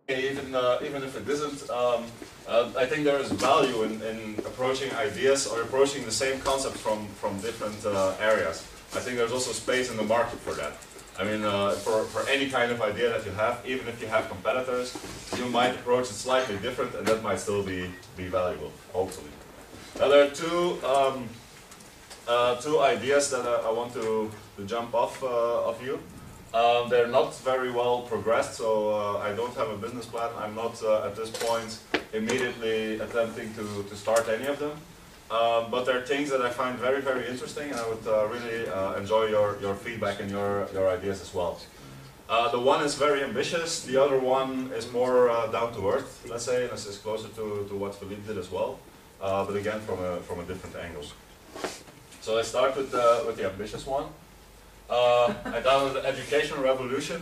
even if it isn't, I think there is value in approaching ideas or approaching the same concept from different areas. I think there's also space in the market for that. I mean, for any kind of idea that you have, even if you have competitors, you might approach it slightly different, and that might still be valuable, hopefully. Now there are two ideas that I want to jump off of you. They're not very well progressed, so I don't have a business plan. I'm not at this point immediately attempting to start any of them. But there are things that I find very, very interesting, and I would really enjoy your feedback and your ideas as well. The one is very ambitious, the other one is more down to earth, let's say, and this is closer to what Philippe did as well, but again from a different angle. So let's start with the ambitious one. I downloaded Education Revolution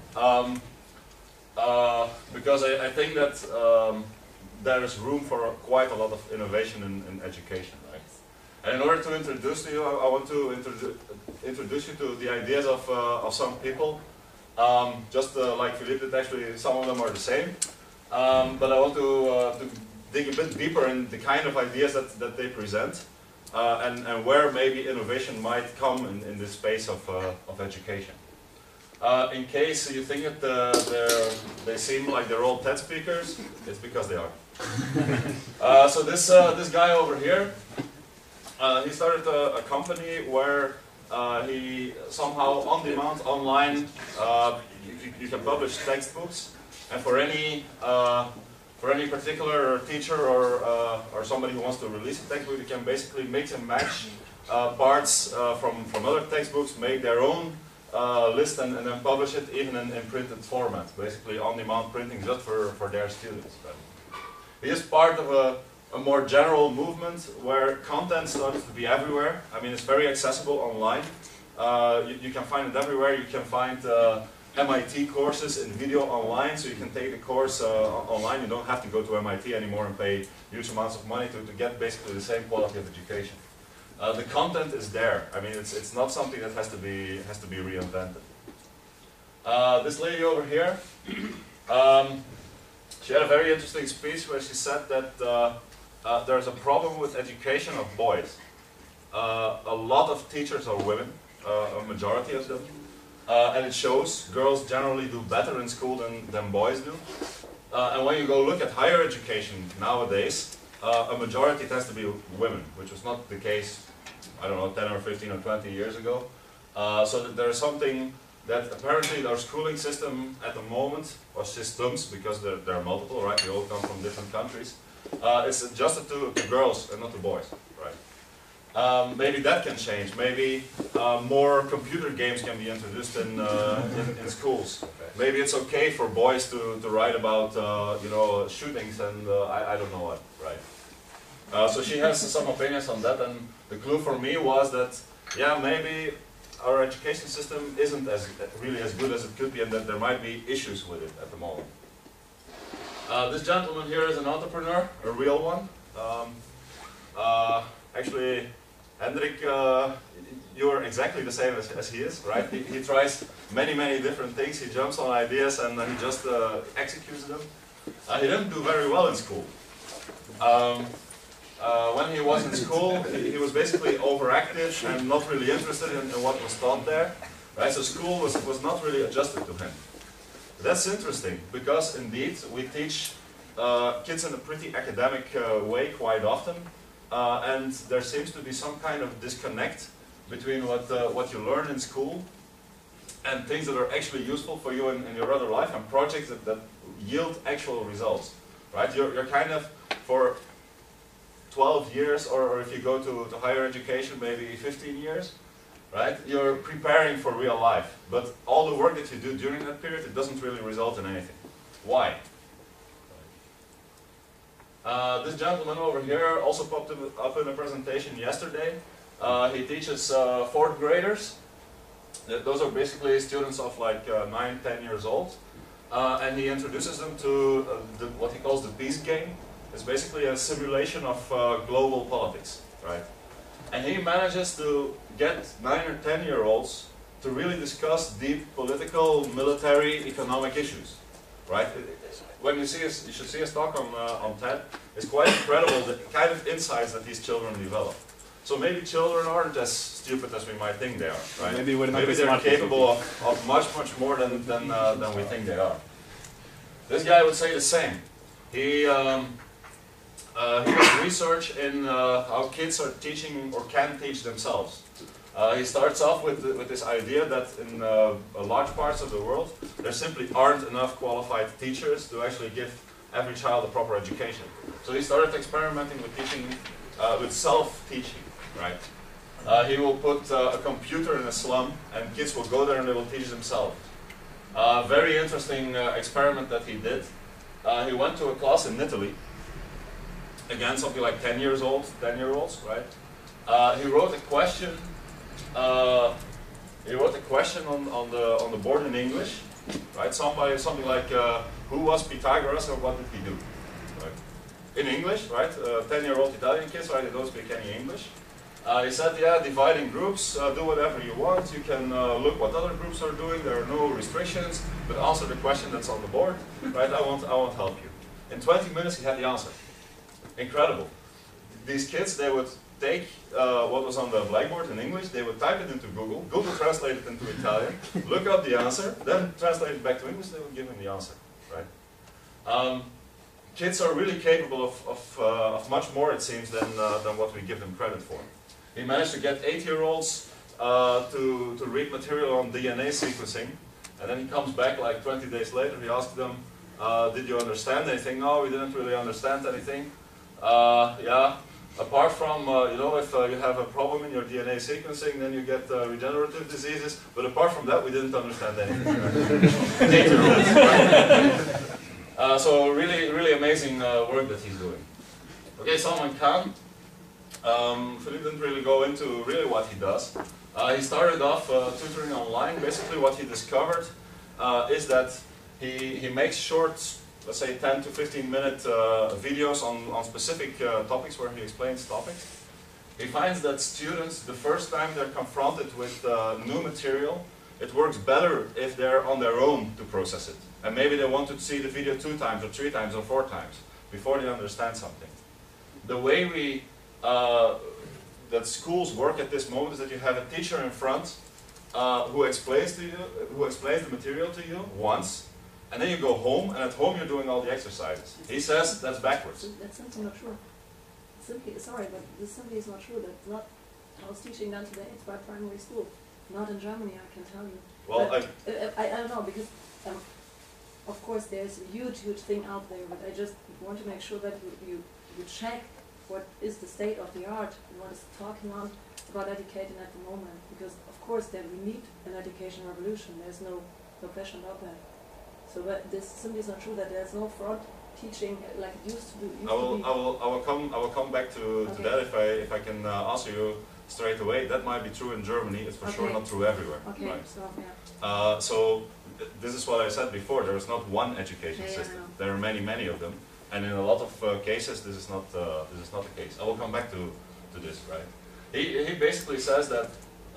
because I think that there is room for quite a lot of innovation in education, right? And in order to introduce to you, I want to introduce you to the ideas of some people. Just like Philippe did, actually, some of them are the same. But I want to dig a bit deeper in the kind of ideas that they present. And where maybe innovation might come in this space of education. In case you think that they seem like they're all TED speakers, it's because they are. So this guy over here, he started a company where he somehow on demand online you can publish textbooks, and for any particular teacher or somebody who wants to release a textbook, you can basically mix and match parts from other textbooks, make their own list and then publish it even in printed format, basically on-demand printing just for their students. Right? It is part of a more general movement where content starts to be everywhere. I mean, it's very accessible online. You can find it everywhere. You can find MIT courses in video online, so you can take the course online. You don't have to go to MIT anymore and pay huge amounts of money to get basically the same quality of education. The content is there. I mean, it's not something that has to be reinvented. This lady over here, she had a very interesting speech where she said that there's a problem with education of boys. A lot of teachers are women, a majority of them. And it shows girls generally do better in school than boys do. And when you go look at higher education nowadays, a majority tends to be women, which was not the case, I don't know, 10 or 15 or 20 years ago. So that there is something that apparently our schooling system at the moment, or systems, because there are multiple, right? We all come from different countries. It's adjusted to girls and not to boys, right? Maybe that can change. Maybe more computer games can be introduced in schools. Maybe it's okay for boys to write about you know, shootings and I don't know what, right? So she has some opinions on that, and the clue for me was that, yeah, maybe our education system isn't really as good as it could be, and that there might be issues with it at the moment. This gentleman here is an entrepreneur, a real one. Actually, Hendrik, you're exactly the same as he is, right? He tries many different things, he jumps on ideas and he just executes them. He didn't do very well in school. When he was in school, he was basically overactive and not really interested in what was taught there. Right? So school was not really adjusted to him. That's interesting, because indeed we teach kids in a pretty academic way quite often. And there seems to be some kind of disconnect between what you learn in school and things that are actually useful for you in your other life, and projects that yield actual results. Right? You're kind of, for 12 years, or if you go to higher education, maybe 15 years, right? You're preparing for real life. But all the work that you do during that period, it doesn't really result in anything. Why? This gentleman over here also popped up in a presentation yesterday. He teaches 4th graders. Those are basically students of like 9, 10 years old. And he introduces them to what he calls the peace game. It's basically a simulation of global politics, right? And he manages to get 9 or 10-year-olds to really discuss deep political, military, economic issues. right? When you should see his talk on TED. It's quite incredible the kind of insights that these children develop. So maybe children aren't as stupid as we might think they are, right? Maybe they're capable of much more than we think they are. This guy would say the same. He does research in how kids are teaching or can teach themselves. He starts off with this idea that in large parts of the world, there simply aren't enough qualified teachers to actually give every child a proper education. So he started experimenting with teaching, with self-teaching, right? He will put a computer in a slum, and kids will go there and they will teach themselves. Very interesting experiment that he did. He went to a class in Italy. Again, something like 10-year-olds, right? He wrote a question. He wrote a question on the board in English, right? Something like, who was Pythagoras or what did he do? Right? In English, right? 10-year-old Italian kids, right? They don't speak any English. He said, yeah, divide in groups, do whatever you want. You can look what other groups are doing. There are no restrictions, but answer the question that's on the board, right? I won't help you. In 20 minutes, he had the answer. Incredible. These kids, they would take what was on the blackboard in English, they would type it into Google, Google translate it into Italian, look up the answer, then translate it back to English, they would give him the answer, right? Kids are really capable of much more, it seems, than what we give them credit for. He managed to get 8-year-olds to read material on DNA sequencing, and then he comes back like 20 days later, he asks them, did you understand anything? No, we didn't really understand anything. Yeah, apart from, you know, if you have a problem in your DNA sequencing, then you get regenerative diseases, but apart from that, we didn't understand anything. 8-year-olds, right? So really amazing work that he's doing. Okay, Salman Khan. Philippe didn't really go into really what he does. He started off tutoring online. Basically what he discovered is that he makes short, let's say 10 to 15 minute videos on specific topics where he explains topics. He finds that students, the first time they're confronted with new material, it works better if they're on their own to process it. And maybe they want to see the video 2 times or 3 times or 4 times before they understand something. The way that schools work at this moment is that you have a teacher in front who explains the material to you once, and then you go home, and at home you're doing all the exercises. He says that's backwards. That's simply not true. Sorry, but this simply is not true. That's not how it's teaching done today. It's by primary school. Not in Germany, I can tell you. Well, I don't know, because of course there's a huge thing out there, but I just want to make sure that you check what is the state of the art and what is talking on about educating at the moment, because of course then we need an education revolution. There's no question about that. So but this simply is not true that there's no front teaching like it used to do. I will come back to that if I can answer you straight away. That might be true in Germany. It's for sure not true everywhere. Okay. Right? So yeah. So this is what I said before. There is not one education system. There are many of them. And in a lot of cases, this is not the case. I will come back to this, right? He basically says that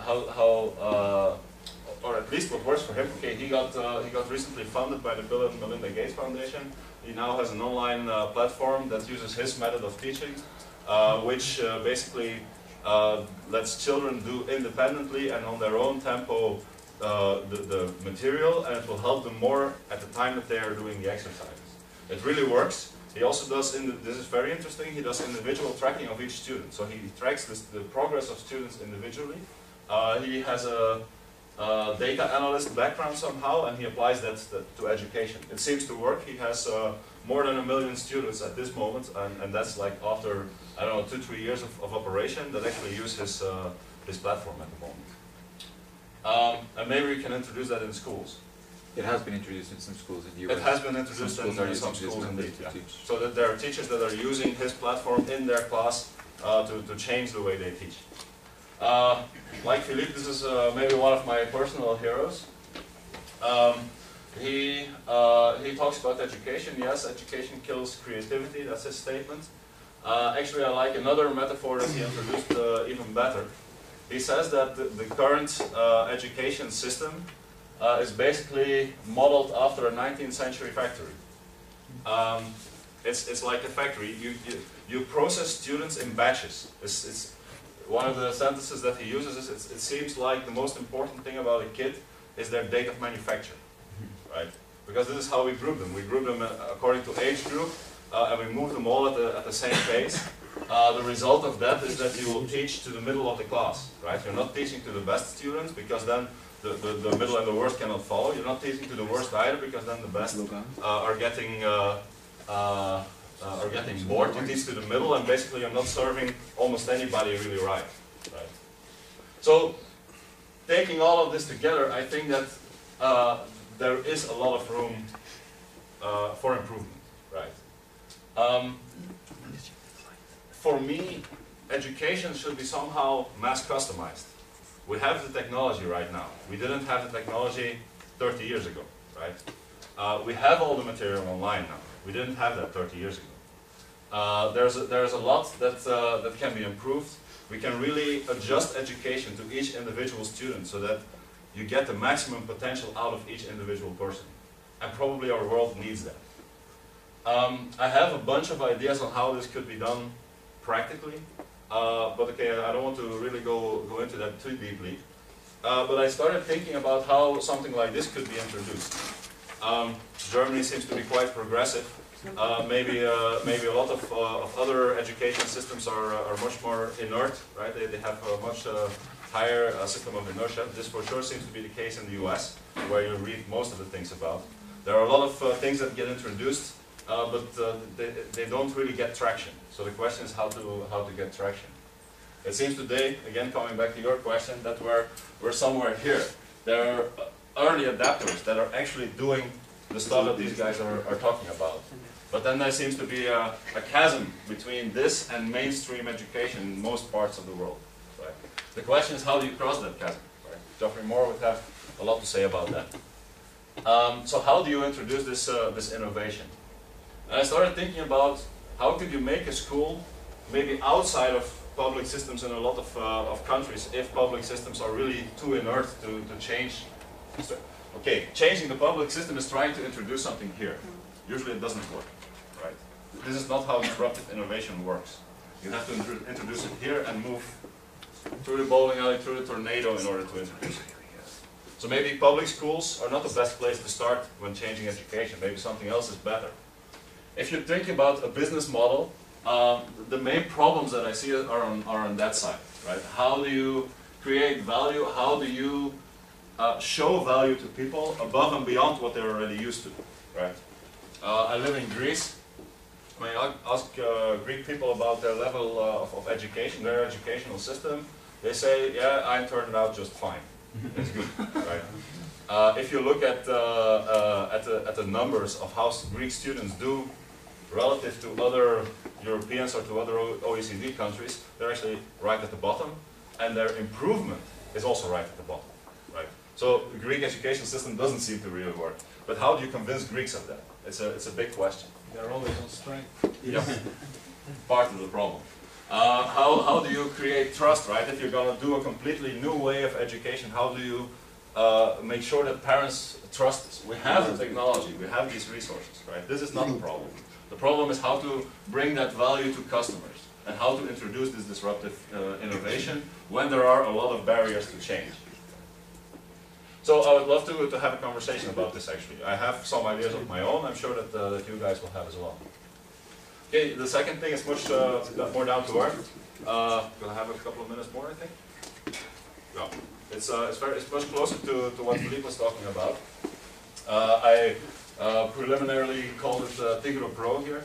or at least what works for him. Okay, he got recently funded by the Bill and Melinda Gates Foundation. He now has an online platform that uses his method of teaching, which basically lets children do independently and on their own tempo the material, and it will help them more at the time that they are doing the exercises. It really works. He also does, this is very interesting, he does individual tracking of each student. So he tracks the progress of students individually. He has a data analyst background somehow, and he applies that to education. It seems to work. He has more than 1 million students at this moment, and that's like after, I don't know, 2-3 years of operation that actually use his platform at the moment. And maybe we can introduce that in schools. It has been introduced in some schools in the US. It has been introduced in some schools indeed, yeah. So that there are teachers that are using his platform in their class to change the way they teach. Like Philippe, this is maybe one of my personal heroes. He talks about education. Yes, education kills creativity, that's his statement. Actually, I like another metaphor that he introduced even better. He says that the current education system is basically modeled after a 19th century factory. It's like a factory. You process students in batches. It's one of the sentences that he uses is it seems like the most important thing about a kid is their date of manufacture, right? Because this is how we group them. We group them according to age group, and we move them all at the same pace. The result of that is that you will teach to the middle of the class, right? You're not teaching to the best students because then the middle and the worst cannot follow. You're not teaching to the worst either because then the best are getting bored. You teach to the middle, and basically you're not serving almost anybody really right. So, taking all of this together, I think that there is a lot of room for improvement, right? For me, education should be somehow mass customized. We have the technology right now. We didn't have the technology 30 years ago, right? We have all the material online now. We didn't have that 30 years ago. There's a lot that can be improved. We can really adjust education to each individual student so that you get the maximum potential out of each individual person. And probably our world needs that. I have a bunch of ideas on how this could be done practically, but okay, I don't want to really go into that too deeply. But I started thinking about how something like this could be introduced. Germany seems to be quite progressive. Maybe a lot of other education systems are much more inert, right? They have a much higher system of inertia. This for sure seems to be the case in the US, where you read most of the things about. There are a lot of things that get introduced, but they don't really get traction. So the question is how to get traction. It seems today, again coming back to your question, that we're somewhere here. There are early adapters that are actually doing the stuff that these guys are talking about. But then there seems to be a chasm between this and mainstream education in most parts of the world. Right? The question is, how do you cross that chasm? Right? Geoffrey Moore would have a lot to say about that. So how do you introduce this innovation? And I started thinking about how could you make a school maybe outside of public systems in a lot of countries if public systems are really too inert to change. Okay, changing the public system is trying to introduce something here. Usually it doesn't work, right? This is not how disruptive innovation works. You have to introduce it here and move through the bowling alley, through the tornado in order to introduce it. So maybe public schools are not the best place to start when changing education. Maybe something else is better. If you think about a business model, the main problems that I see are on that side, right? How do you create value? How do you show value to people above and beyond what they're already used to, right? I live in Greece. When I ask Greek people about their level of education, their educational system, they say, yeah, I turned out just fine. It's good, right? If you look at the numbers of how Greek students do relative to other Europeans or to other OECD countries, they're actually right at the bottom, and their improvement is also right at the bottom, right? So the Greek education system doesn't seem to really work. But how do you convince Greeks of that? It's a big question. They're always on strike. Yeah, part of the problem. How do you create trust, right? If you're going to do a completely new way of education, how do you make sure that parents trust us? We have the technology, we have these resources, right? This is not the problem. The problem is how to bring that value to customers and how to introduce this disruptive innovation when there are a lot of barriers to change. So I would love to have a conversation about this actually. I have some ideas of my own, I'm sure that you guys will have as well. Okay, the second thing is much more down to earth. We'll have a couple of minutes more, I think. No, it's much closer to what Philippe was talking about. I preliminarily called it Tigro Pro here.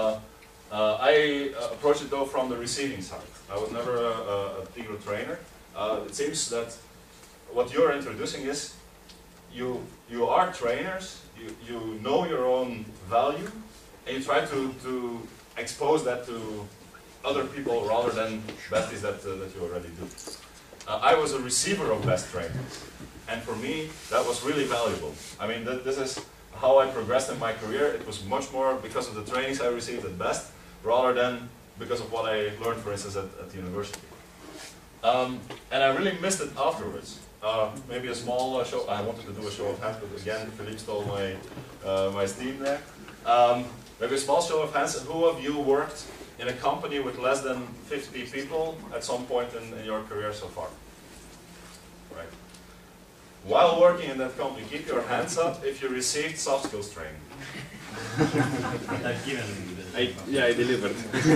I approached it though from the receiving side. I was never a Tigro trainer. It seems that what you're introducing is you are trainers, you know your own value, and you try to expose that to other people rather than besties that you already do. I was a receiver of best trainers, and for me that was really valuable. I mean, this is how I progressed in my career. It was much more because of the trainings I received at best, rather than because of what I learned, for instance, at the university. And I really missed it afterwards. Maybe a small show. I wanted to do a show of hands, but again, Philippe stole my my steam there. Maybe a small show of hands. Who of you worked in a company with less than 50 people at some point in your career so far? Right. While working in that company, keep your hands up if you received soft skills training. I delivered.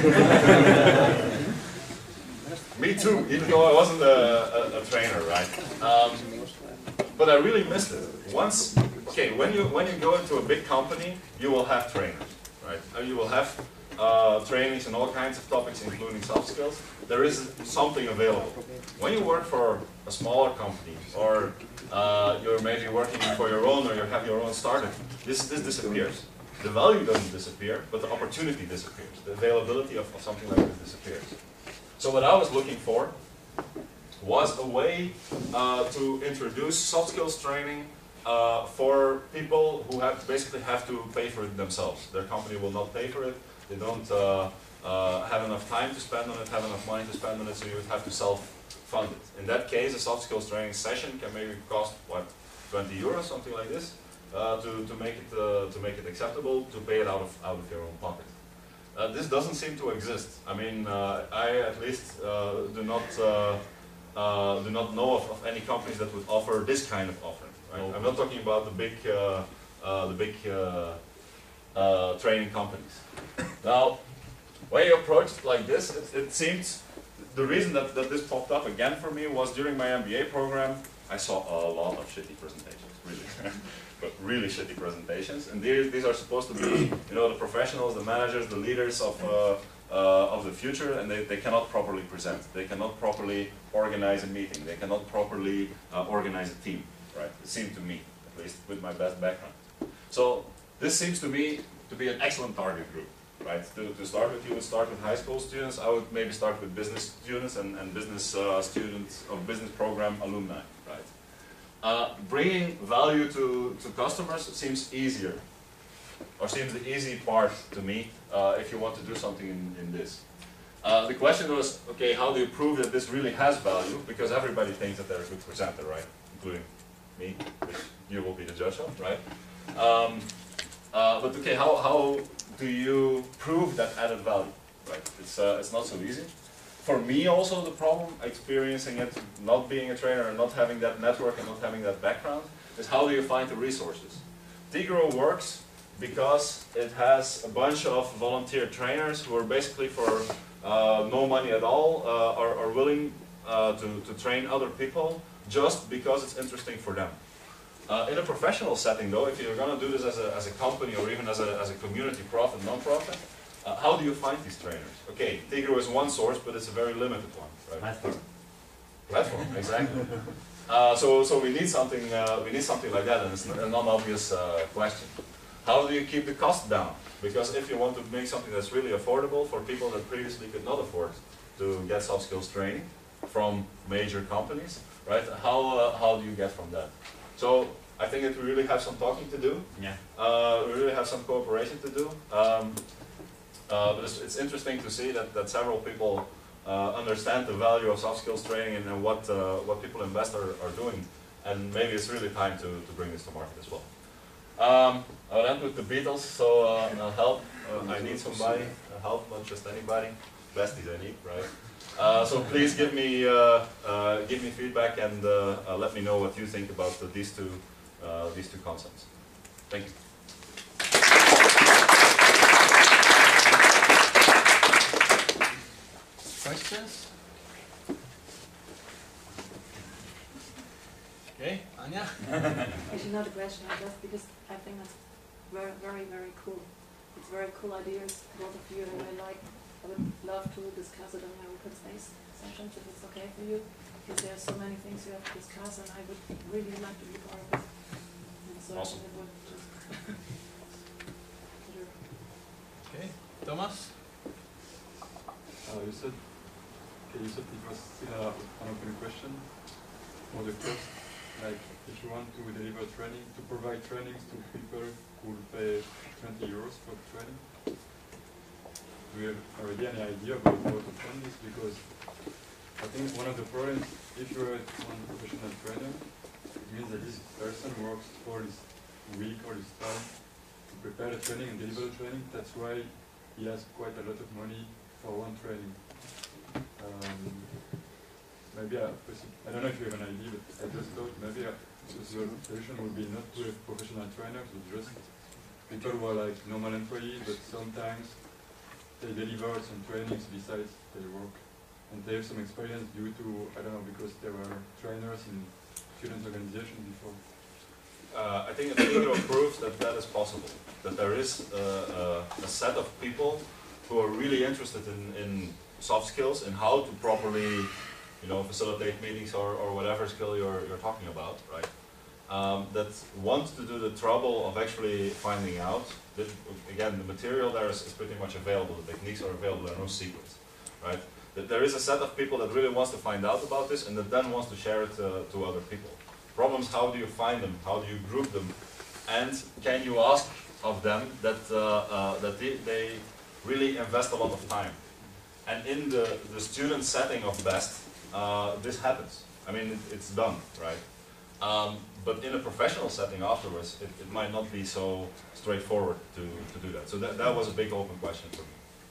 Me too, even though I wasn't a trainer, right? But I really missed it. Once, okay, when you go into a big company, you will have trainers, right? You will have trainings on all kinds of topics, including soft skills. There is something available. When you work for a smaller company, or you're maybe working for your own, or you have your own startup, this disappears. The value doesn't disappear, but the opportunity disappears. The availability of something like this disappears. So what I was looking for was a way to introduce soft skills training for people who basically have to pay for it themselves. Their company will not pay for it. They don't have enough time to spend on it, have enough money to spend on it, so you would have to self-fund it. In that case, a soft skills training session can maybe cost, what, 20 euros, something like this, to make it acceptable, to pay it out of your own pocket. This doesn't seem to exist. I mean, I at least do not know of any companies that would offer this kind of offering. Right? I'm not talking about the big training companies. Now, when you approach it like this, it seems the reason that this popped up again for me was during my MBA program. I saw a lot of shitty presentations, really. But really shitty presentations, and these are supposed to be, you know, the professionals, the managers, the leaders of the future, and they cannot properly present. They cannot properly organize a meeting. They cannot properly organize a team. Right? It seemed to me, at least with my best background. So this seems to me to be an excellent target group. Right? To start with, you would start with high school students. I would maybe start with business students and business students of business program alumni. Right? Bringing value to customers seems easier, or seems the easy part to me if you want to do something in this. The question was, okay, how do you prove that this really has value? Because everybody thinks that they're a good presenter, right? Including me, which you will be the judge of, right? But okay, how do you prove that added value? Right? It's not so easy. For me also, the problem, experiencing it, not being a trainer and not having that network and not having that background, is how do you find the resources? Tigro works because it has a bunch of volunteer trainers who are basically for no money at all, are willing to train other people just because it's interesting for them. In a professional setting though, if you're going to do this as a company or even as a community profit, non-profit, how do you find these trainers? Okay, Tigro is one source, but it's a very limited one. Right? Platform. Platform, exactly. So we need something like that, and it's a non-obvious question. How do you keep the cost down? Because if you want to make something that's really affordable for people that previously could not afford to get soft skills training from major companies, right? How do you get from that? So I think that we really have some talking to do. Yeah. We really have some cooperation to do. But it's interesting to see that several people understand the value of soft skills training and what people in West are doing, and maybe it's really time to bring this to market as well. I'll end with the Beatles, so help. I need somebody, help, not just anybody. Besties I need, right? So please give me feedback and let me know what you think about these two concepts. Thank you. Questions? Okay, Anja? Actually, not a question, just because I think that's very, very, very cool. It's very cool ideas, both of you, and I would love to discuss it in our open space sessions if it's okay for you, because there are so many things you have to discuss, and I would really like to be part of it. And so Awesome. it would just consider. Okay, Thomas? You said it was still an open question for the cost. Like, if you want to deliver training, to provide trainings to people who will pay 20 euros for training, do you have already any idea about how to fund this? Because I think one of the problems, if you're one professional trainer, it means that this person works all his week, all his time to prepare the training and deliver the training. That's why he has quite a lot of money for one training. Maybe I don't know if you have an idea, but I just thought maybe the solution would be not to have professional trainers, but just people who are like normal employees, but sometimes they deliver some trainings besides their work. And they have some experience due to, I don't know, because they were trainers in student organization before. I think the video proves that that is possible. That there is a set of people who are really interested in soft skills and how to properly, facilitate meetings or whatever skill you're talking about, right? That want to do the trouble of actually finding out. That, again, the material there is pretty much available. The techniques are available. There are no secrets, right? That there is a set of people that really wants to find out about this and that then wants to share it to other people. Problems: how do you find them? How do you group them? And can you ask of them that they really invest a lot of time? And in the student setting of BEST, this happens. I mean, it's done, right? But in a professional setting afterwards, it might not be so straightforward to do that. So that was a big open question for me.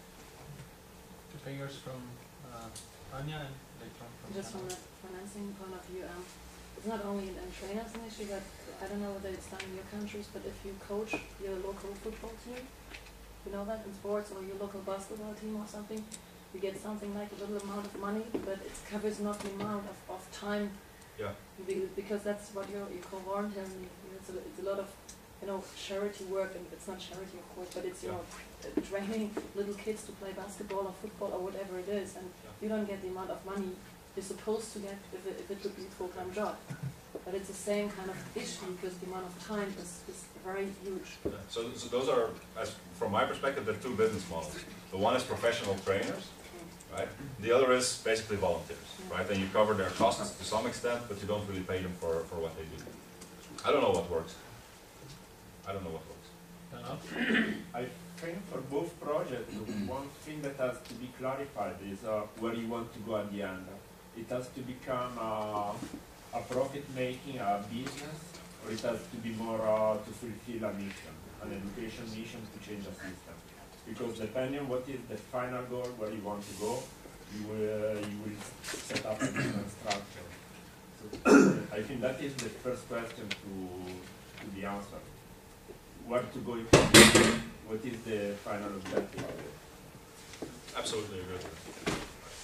Two fingers from Anya and later on from Just from the financing point of view, it's not only in trainers initially, but I don't know whether it's done in your countries, but if you coach your local football team, you know that in sports, or your local basketball team or something, you get something like a little amount of money, but it covers not the amount of time. Yeah. Because that's what you call volunteering. It's a lot of charity work, and it's not charity of course, but it's training little kids to play basketball or football or whatever it is, and you don't get the amount of money you're supposed to get if it would be a full-time job. But it's the same kind of issue because the amount of time is very huge. Yeah. So those are, from my perspective, the two business models. The one is professional trainers, right? The other is basically volunteers, right? And you cover their costs to some extent, but you don't really pay them for what they do. I don't know what works. I think for both projects, one thing that has to be clarified is where you want to go at the end. It has to become a profit-making business, or it has to be more to fulfill a mission, an education mission to change a system. Because depending on what is the final goal, where you want to go, you will set up a different structure. So I think that is the first question to be answered. Where to go if what is the final objective of it? Absolutely agree with that.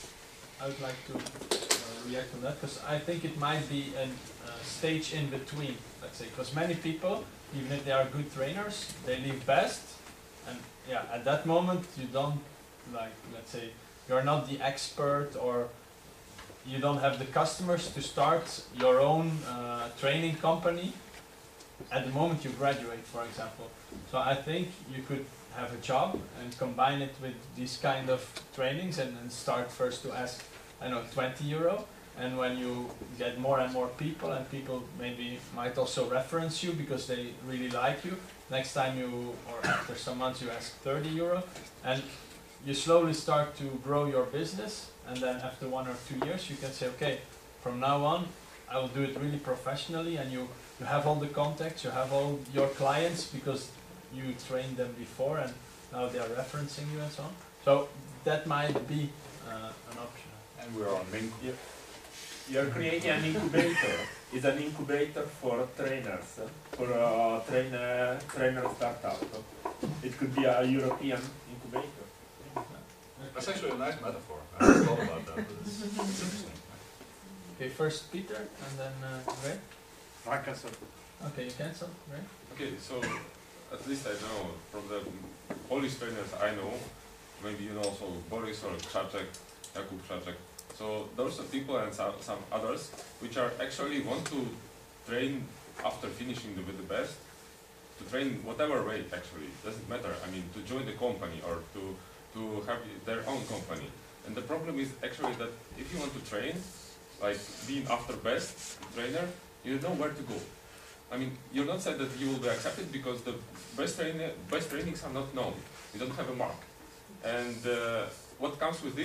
I would like to react on that because I think it might be a stage in between, let's say, because many people, even if they are good trainers, they leave BEST, and yeah, at that moment you don't, like, let's say, you're not the expert or you don't have the customers to start your own training company at the moment you graduate, for example. So I think you could have a job and combine it with these kind of trainings and start first to ask, I don't know, 20 euro. And when you get more and more people, and people maybe might also reference you because they really like you, next time you, or after some months, you ask 30 euro. And you slowly start to grow your business. And then after 1 or 2 years, you can say, okay, from now on, I will do it really professionally. And you have all the contacts, you have all your clients because you trained them before and now they are referencing you and so on. So that might be an option. And we're on link. You're creating an incubator. It's an incubator for trainers, for trainer startup. It could be a European incubator. That's actually a nice metaphor. I haven't thought about that, but it's interesting. Okay, first Peter and then Ray. I cancel. Okay, you cancel, Ray? Okay, so at least I know from the Polish trainers I know, maybe you know also Boris or Krzaczek, Jakub Krzaczek. So those are people and some others which are actually want to train after finishing with the BEST, to train whatever way actually, doesn't matter. I mean, to join the company or to have their own company. And the problem is actually that if you want to train, like being after BEST trainer, you don't know where to go. I mean, you're not said that you will be accepted because the best trainings are not known. You don't have a mark. And what comes with it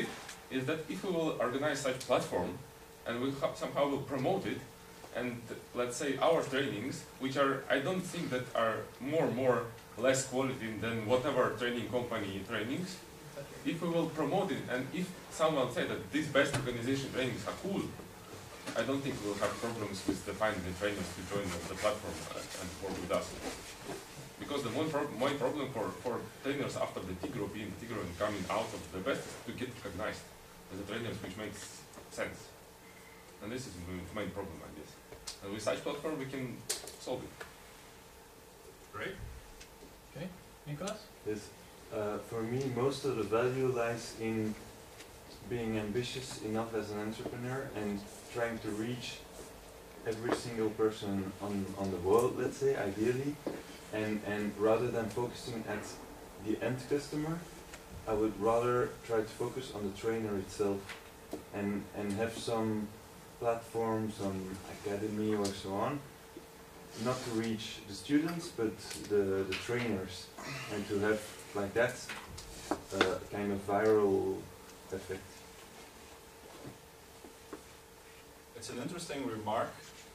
is that if we will organize such platform and we somehow will promote it, and let's say our trainings, which are, I don't think that are more less quality than whatever training company trainings, if we will promote it, and if someone say that these best organization trainings are cool, I don't think we'll have problems with finding the trainers to join the platform and work with us. Because the main problem for trainers after the Tigro being Tigro and coming out of the best is to get recognized as the trainers, which makes sense. And this is the main problem, I guess. And with such platform we can solve it. Great. Okay, Nicolas? Yes. For me, most of the value lies in being ambitious enough as an entrepreneur and trying to reach every single person on the world, let's say, ideally, and rather than focusing at the end customer, I would rather try to focus on the trainer itself and have some platform, some academy or so on, not to reach the students but the trainers, and to have like that kind of viral effect. It's an interesting remark.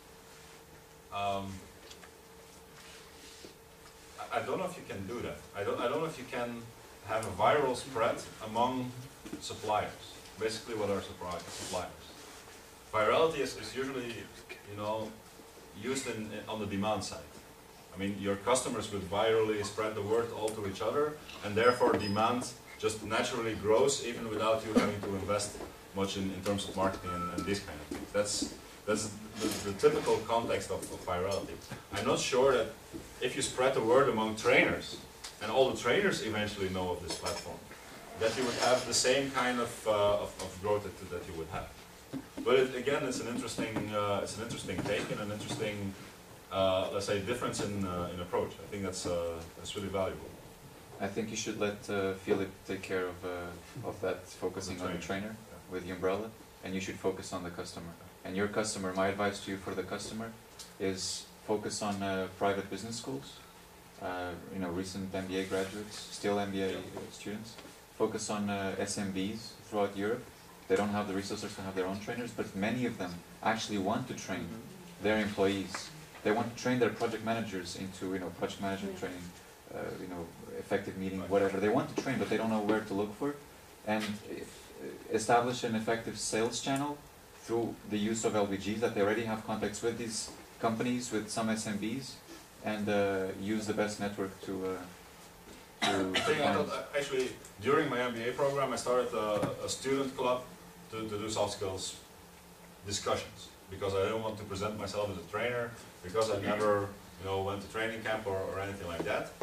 I don't know if you can do that. I don't know if you can have a viral spread among suppliers. Basically, what are suppliers? Virality is usually, you know, used on the demand side. I mean, your customers would virally spread the word all to each other, and therefore demand just naturally grows even without you having to invest much in terms of marketing and these kind of things. That's the typical context of virality. I'm not sure that if you spread the word among trainers, and all the trainers eventually know of this platform, that you would have the same kind of growth that you would have. But again, it's an interesting take and an interesting, let's say, difference in approach. I think that's really valuable. I think you should let Philip take care of that, focusing on the trainer with the umbrella, and you should focus on the customer. And your customer, my advice to you for the customer is focus on private business schools, you know, recent MBA graduates, still MBA students. Focus on SMBs throughout Europe. They don't have the resources to have their own trainers, but many of them actually want to train their employees. They want to train their project managers into, you know, project management training, you know, effective meeting, whatever. They want to train, but they don't know where to look for. And establish an effective sales channel through the use of LBGs, that they already have contacts with these companies, with some SMBs, and use the best network to Actually, during my MBA program, I started a student club to do soft skills discussions, because I didn't want to present myself as a trainer, because I never, you know, went to training camp or anything like that.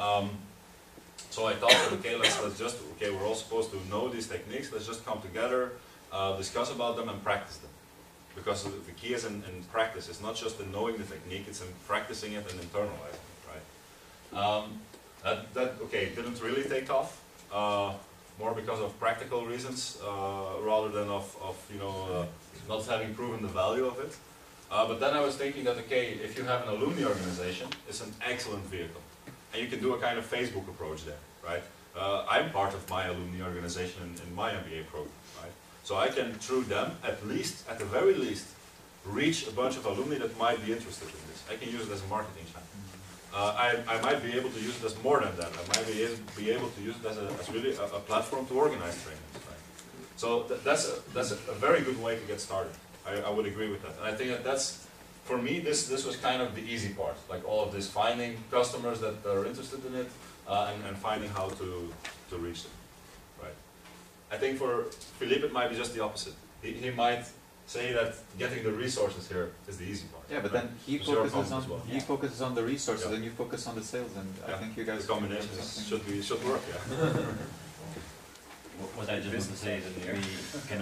So I thought that, okay, we're all supposed to know these techniques, let's just come together, discuss about them and practice them. Because the key is in practice. It's not just in knowing the technique, it's in practicing it and internalizing it, right? That didn't really take off, more because of practical reasons, rather than of you know, not having proven the value of it. But then I was thinking that, okay, if you have an alumni organization, it's an excellent vehicle. And you can do a kind of Facebook approach there, right? I'm part of my alumni organization in my MBA program, right? So I can, through them, at the very least, reach a bunch of alumni that might be interested in this. I can use it as a marketing channel. I might be able to use it as more than that. I might be able to use it as really a platform to organize trainings, right? So that's a very good way to get started. I would agree with that. And I think that's, for me, this was kind of the easy part. Like all of this, finding customers that are interested in it, and finding how to reach them, right? I think for Philippe it might be just the opposite. He might say that getting the resources here is the easy part. Yeah, but right? then he focuses on the resources, and you focus on the sales, and I think you guys. The combination should work. Yeah. What I just want to say is that we can.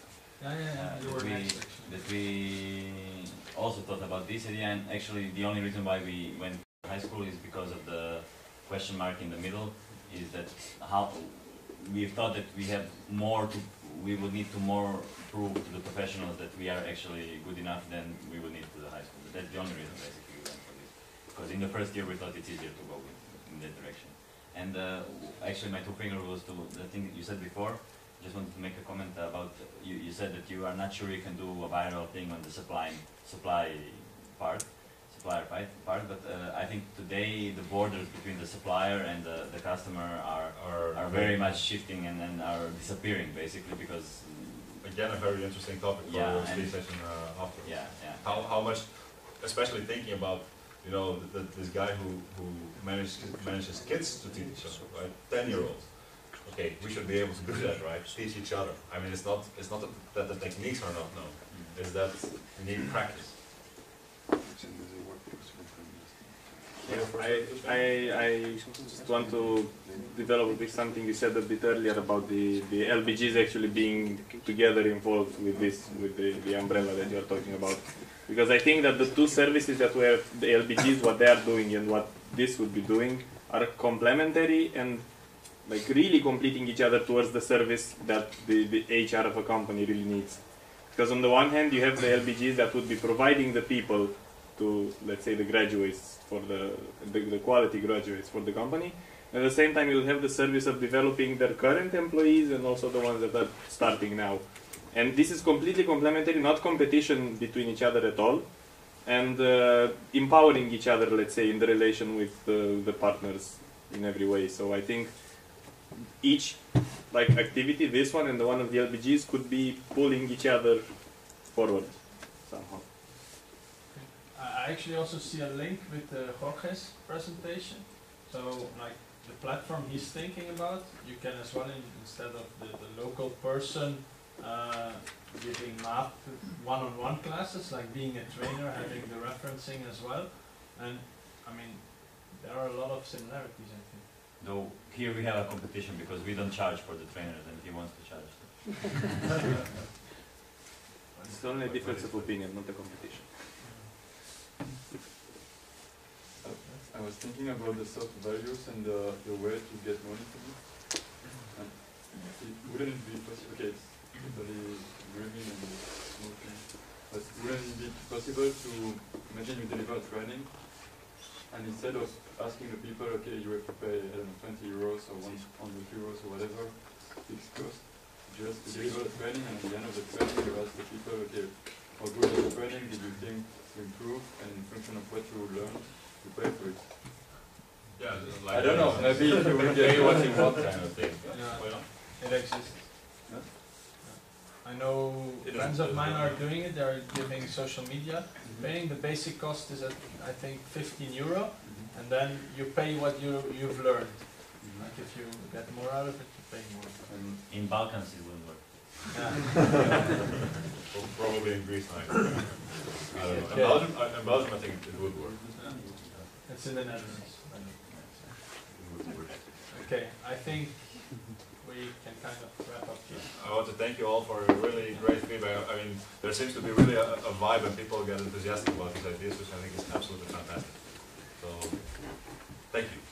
That we also thought about this idea, and actually the only reason why we went to high school is because of the question mark in the middle. Is that how we thought that we would need to more prove to the professionals that we are actually good enough than we would need to the high school. That's the only reason basically we went for this. Because in the first year we thought it's easier to go in that direction. And actually my two finger was to the thing that you said before, just wanted to make a comment about you said that you are not sure you can do a viral thing on the supplier part, but I think today the borders between the supplier and the customer are very much shifting and are disappearing basically because again a very interesting topic for yeah, a study session afterwards. Yeah, yeah. How much, especially thinking about this guy who manages kids to teach, right? 10-year-olds. Okay, we should be able to do that, right? Teach each other. I mean, it's not that the techniques are not known. It's that you need practice. I just want to develop with something you said a bit earlier about the LBGs actually being together involved with this, with the umbrella that you're talking about. Because I think that the two services that we have, the LBGs, what they are doing and what this would be doing, are complementary and like really completing each other towards the service that the HR of a company really needs. Because on the one hand, you have the LBGs that would be providing the people to, let's say, the graduates, for the quality graduates for the company. At the same time, you'll have the service of developing their current employees and also the ones that are starting now. And this is completely complementary, not competition between each other at all, and empowering each other, let's say, in the relation with the partners in every way. So I think each activity, this one and the one of the LBGs, could be pulling each other forward somehow. I actually also see a link with Jorge's presentation. So, like the platform he's thinking about, you can as well, instead of the local person giving math one-on-one classes, like being a trainer, having the referencing as well. And I mean, there are a lot of similarities, I think. Though here we have a competition because we don't charge for the trainers and he wants to charge. It's only a difference of opinion, not a competition. I was thinking about the soft values and the way to get money from it. And it wouldn't be possible. Okay, it's totally dreaming and smoking. But wouldn't it be possible to imagine you deliver training, and instead of asking the people, okay, you have to pay, I don't know, 20 euros or 100 euros or whatever, fixed cost, just to deliver the training, and at the end of the training you ask the people, okay, how good was the training, did you think to improve, and in function of what you learned, you pay for it. Yeah, I don't know, maybe you will get what you want kind of thing. Yeah, it exists. I know friends of mine are doing it, they are giving social media training. The basic cost is at, I think, 15 euro, and then you pay what you've learned. Like if you get more out of it, you pay more. In Balkans it wouldn't work. Well, probably in Greece, I don't know. In Belgium, I think it would work. It's in the Netherlands. Okay, I think we can kind of wrap up here. I want to thank you all for really great feedback. I mean, there seems to be really a vibe and people get enthusiastic about these ideas, which I think is absolutely fantastic. So, thank you.